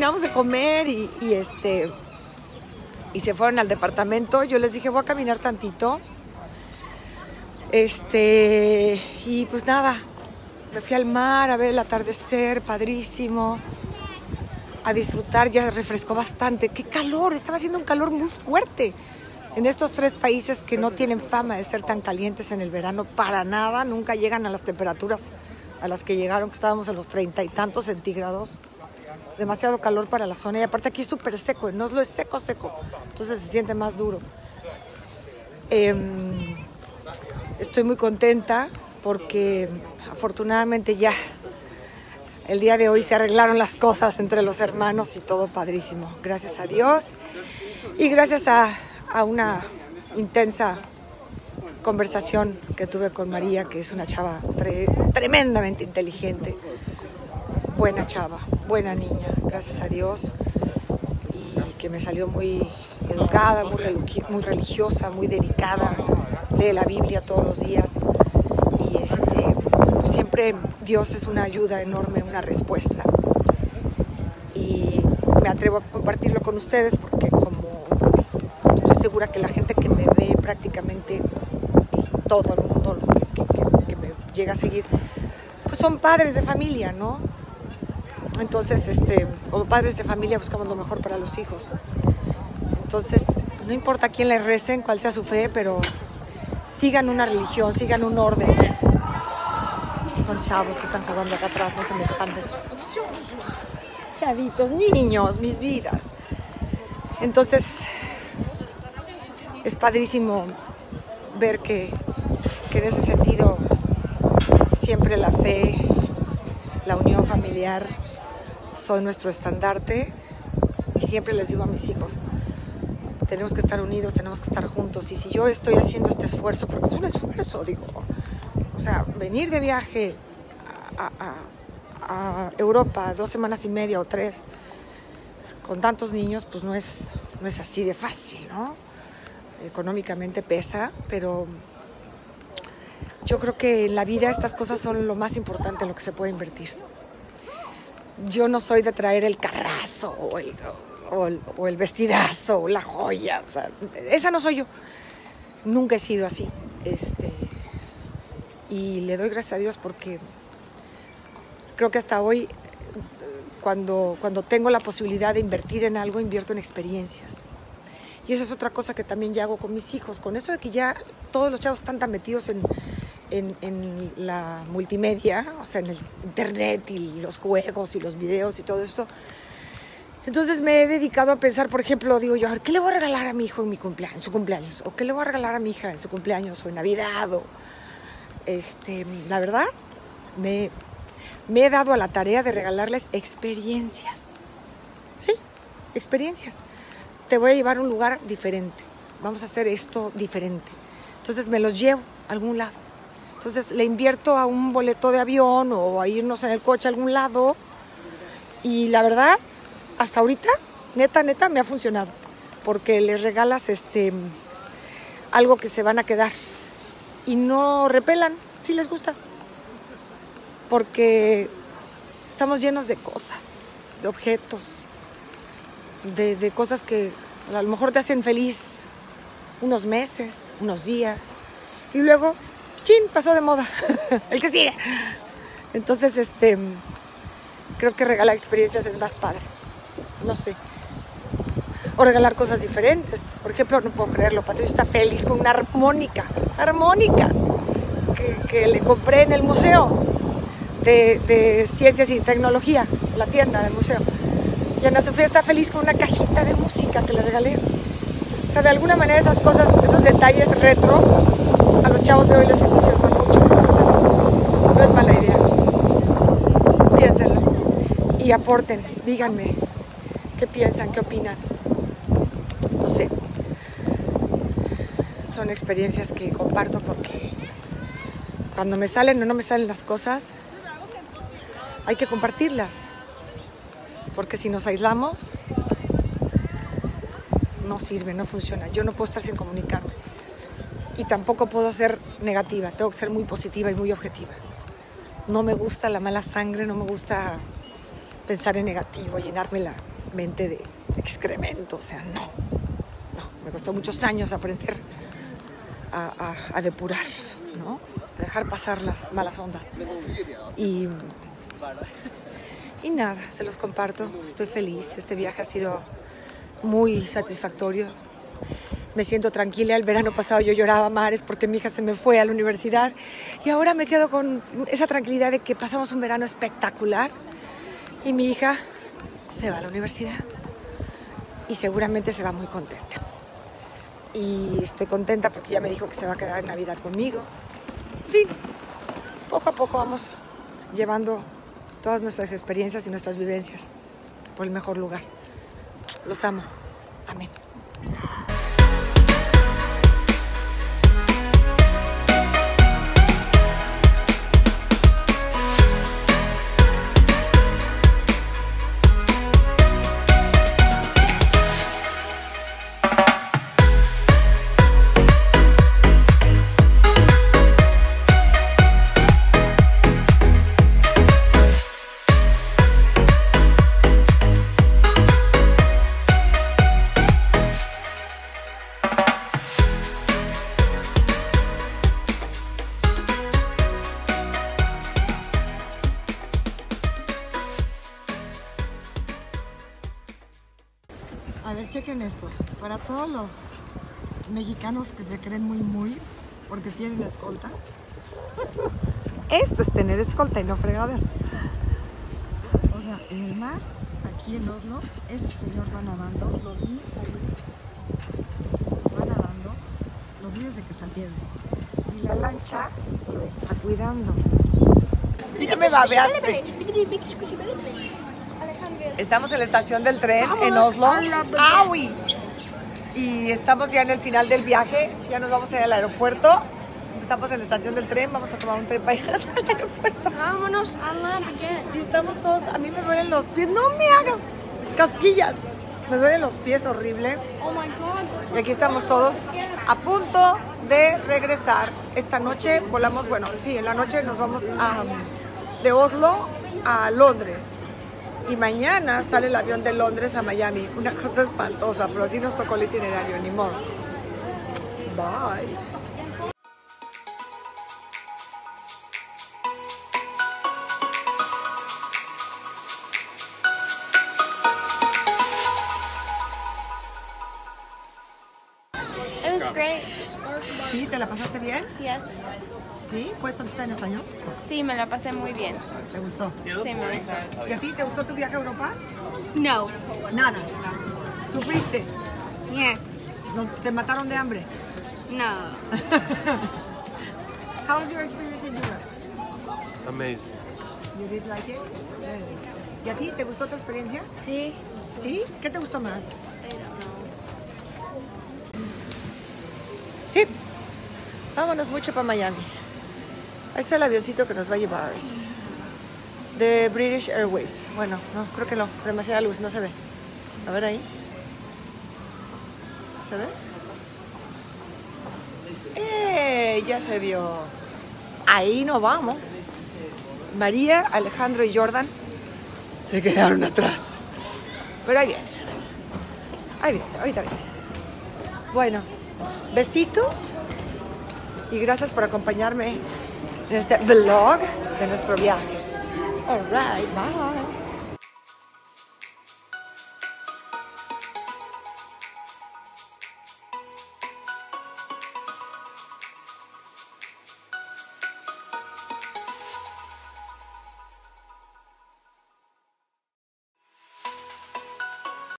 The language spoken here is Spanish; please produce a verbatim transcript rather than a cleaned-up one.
terminamos de comer y, y, este, y se fueron al departamento. Yo les dije, voy a caminar tantito. Este, y pues nada, me fui al mar a ver el atardecer, padrísimo, a disfrutar, ya refrescó bastante. ¡Qué calor! Estaba haciendo un calor muy fuerte. En estos tres países que no tienen fama de ser tan calientes en el verano, para nada, nunca llegan a las temperaturas a las que llegaron, que estábamos a los treinta y tantos centígrados. Demasiado calor para la zona, y aparte aquí es súper seco, no es lo es seco, seco, entonces se siente más duro. Eh, estoy muy contenta porque afortunadamente ya el día de hoy se arreglaron las cosas entre los hermanos y todo padrísimo, gracias a Dios y gracias a a una intensa conversación que tuve con María, que es una chava tre tremendamente inteligente, buena chava, buena niña, gracias a Dios, y que me salió muy educada, muy, religi muy religiosa, muy dedicada, lee la Biblia todos los días, y este, pues siempre Dios es una ayuda enorme, una respuesta, y me atrevo a compartirlo con ustedes porque como estoy segura que la gente que me ve prácticamente, pues, todo el mundo que, que, que me llega a seguir, pues son padres de familia, ¿no? Entonces, este, como padres de familia buscamos lo mejor para los hijos. Entonces, no importa a quién le recen, cuál sea su fe, pero sigan una religión, sigan un orden. Son chavos que están jugando acá atrás, no se me espanten. Chavitos, niños, mis vidas. Entonces, es padrísimo ver que, que en ese sentido siempre la fe, la unión familiar son nuestro estandarte, y siempre les digo a mis hijos, tenemos que estar unidos, tenemos que estar juntos, y si yo estoy haciendo este esfuerzo, porque es un esfuerzo, digo, o sea, venir de viaje a, a, a Europa dos semanas y media o tres con tantos niños, pues no es, no es así de fácil, ¿no? Económicamente pesa, pero yo creo que en la vida estas cosas son lo más importante en lo que se puede invertir. Yo no soy de traer el carrazo o el, o el, o el vestidazo o la joya, o sea, esa no soy yo. Nunca he sido así. Este, y le doy gracias a Dios porque creo que hasta hoy, cuando, cuando tengo la posibilidad de invertir en algo, invierto en experiencias. Y eso es otra cosa que también ya hago con mis hijos. Con eso de que ya todos los chavos están tan metidos en, en, en la multimedia, o sea, en el internet y los juegos y los videos y todo esto. Entonces me he dedicado a pensar, por ejemplo, digo yo, a ver, ¿qué le voy a regalar a mi hijo en, mi cumpleaños, en su cumpleaños? ¿O qué le voy a regalar a mi hija en su cumpleaños o en Navidad? O, este, la verdad, me, me he dado a la tarea de regalarles experiencias. Sí, experiencias. Te voy a llevar a un lugar diferente, vamos a hacer esto diferente. Entonces me los llevo a algún lado. Entonces le invierto a un boleto de avión o a irnos en el coche a algún lado. Y la verdad, hasta ahorita, neta, neta, me ha funcionado. Porque les regalas este, algo que se van a quedar. Y no repelan, si les gusta. Porque estamos llenos de cosas, de objetos. De, de cosas que a lo mejor te hacen feliz unos meses, unos días, y luego, chin, pasó de moda, el que sigue. Entonces, este, creo que regalar experiencias es más padre, no sé. O regalar cosas diferentes. Por ejemplo, no puedo creerlo, Patricio está feliz con una armónica, armónica, que, que le compré en el museo de, de Ciencias y Tecnología, la tienda del museo. Y Ana Sofía está feliz con una cajita de música que le regalé. O sea, de alguna manera esas cosas, esos detalles retro, a los chavos de hoy les entusiasman mucho. Entonces, no es mala idea. Piénsenlo. Y aporten, díganme qué piensan, qué opinan. No sé. Son experiencias que comparto porque cuando me salen o no me salen las cosas, hay que compartirlas. Porque si nos aislamos, no sirve, no funciona. Yo no puedo estar sin comunicarme. Y tampoco puedo ser negativa, tengo que ser muy positiva y muy objetiva. No me gusta la mala sangre, no me gusta pensar en negativo, llenarme la, mente de excremento, o sea, no, no, me costó muchos años aprender a, a, a depurar, ¿no? A dejar pasar las malas ondas. Y, y nada, se los comparto, estoy feliz, este viaje ha sido muy satisfactorio. Me siento tranquila. El verano pasado yo lloraba a mares porque mi hija se me fue a la universidad y ahora me quedo con esa tranquilidad de que pasamos un verano espectacular y mi hija se va a la universidad y seguramente se va muy contenta. Y estoy contenta porque ya me dijo que se va a quedar en Navidad conmigo. En fin, poco a poco vamos llevando todas nuestras experiencias y nuestras vivencias por el mejor lugar. Los amo. Amén. A ver, chequen esto. Para todos los mexicanos que se creen muy muy porque tienen escolta. Esto es tener escolta y no fregaderas. O sea, en el mar, aquí en Oslo, este señor va nadando, los vi salir, va nadando, los vi desde que salieron. Y la lancha lo está cuidando. Ya me babeaste. Estamos en la estación del tren en Oslo. ¡Aui! Y estamos ya en el final del viaje. Ya nos vamos a ir al aeropuerto. Estamos en la estación del tren. Vamos a tomar un tren para ir al aeropuerto. Vámonos a la baguette. Sí, estamos todos. A mí me duelen los pies. No me hagas casquillas. Me duelen los pies horrible. Oh my God. Y aquí estamos todos a punto de regresar. Esta noche volamos, bueno, sí, en la noche nos vamos a, de Oslo a Londres. Y mañana sale el avión de Londres a Miami. Una cosa espantosa, pero así nos tocó el itinerario, ni modo. Bye. It was great. ¿Sí? ¿Te la pasaste bien? Yes. ¿Sí? ¿Puedes contestar en español? Sí, me la pasé muy bien. ¿Te gustó? Sí, me gustó. ¿Y a ti te gustó tu viaje a Europa? No. Nada. ¿Sufriste? Yes. ¿No- ¿Te mataron de hambre? No. How was your experience in Europe? Amazing. You did like it? ¿Y a ti te gustó tu experiencia? Sí. ¿Sí? ¿Qué te gustó más? Sí. Vámonos mucho para Miami. Ahí está el avioncito que nos va a llevar. Es de British Airways. Bueno, no, creo que no. Demasiada luz, no se ve. A ver ahí. ¿Se ve? ¡Eh! Ya se vio. Ahí no vamos. María, Alejandro y Jordan se quedaron atrás. Pero ahí viene. Ahí viene, ahorita viene. Bueno, besitos. Y gracias por acompañarme en este vlog de nuestro viaje. All right, bye.